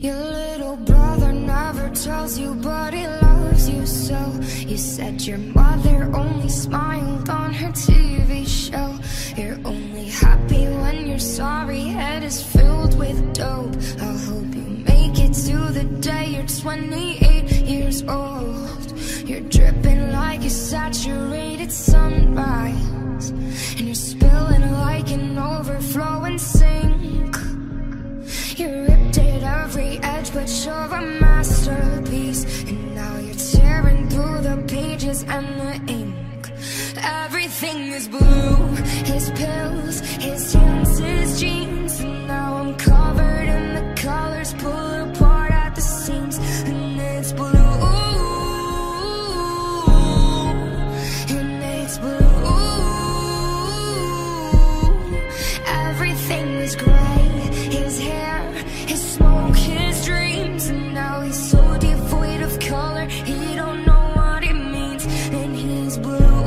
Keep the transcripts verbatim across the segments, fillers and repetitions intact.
Your little brother never tells you, but he loves you so. You said your mother only smiled on her T V show. You're only happy when your sorry head is filled with dope. I hope you make it to the day you're twenty-eight years old. You're dripping like a saturated sunrise, and you're spilling like an overflowing sink. You ripped at every edge, but you're a masterpiece. And now you're tearing through the pages and the ink. Everything is blue, his pills, his hands, his jeans. And now I'm covered in the colors, pull apart at the seams. And it's blue, and it's blue. Everything is gray, his hair, his smoke, his dreams. And now he's so devoid of color, he don't know what it means. And he's blue,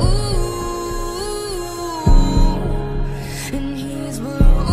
and he's blue.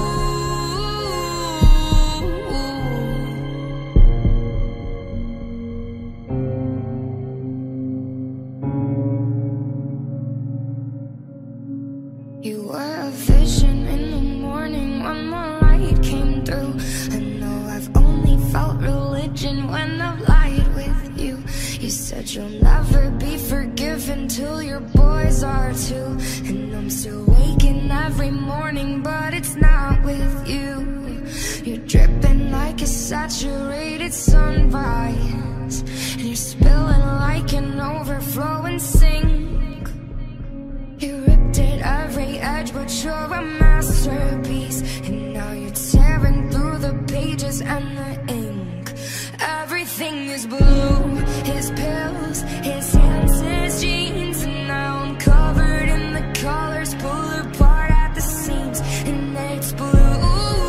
You were a vision in the morning when the light came through. I know I've only felt religion when I've lied with you. You said you'll never be forgiven till your boys are too. And I'm still waking every morning, but it's not with you. You're dripping like a saturated sunrise, and you're spilling like an overflowing sink. You ripped at every edge, but you're a masterpiece. And now you're tearing through the pages and the ink. Everything is blue, his pills, his hands, his jeans. And now I'm covered in the colors, pull apart at the seams. And it's blue,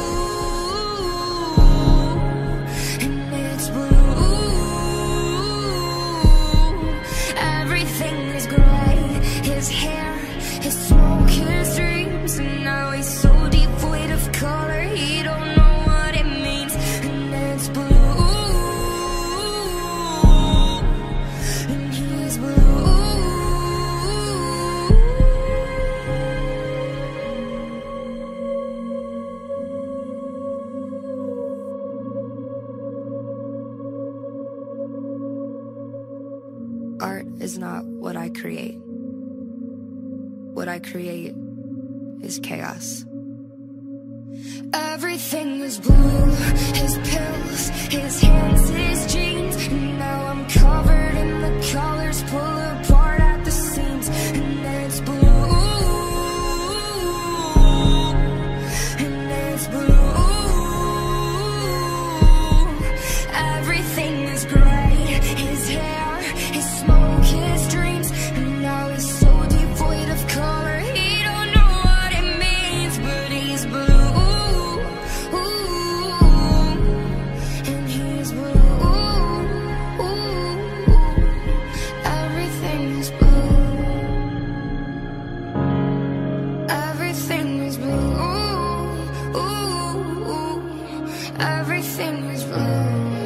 and it's blue. Everything is gray, his hair, his smoke, his dreams. And now he's so devoid of color, he don't know what it means. And it's blue, and he's blue. Art is not what I create. What I create is chaos. Everything is blue, his pills, his hands, his jeans. And now I'm covered in the colors, pull apart at the seams. And it's blue, and it's blue. Everything is gray, his hair, his smoke, his dreams. And now he's so devoid of color, he don't know what it means. But he's blue, and he's blue. Everything is blue. Everything is blue. Everything is blue.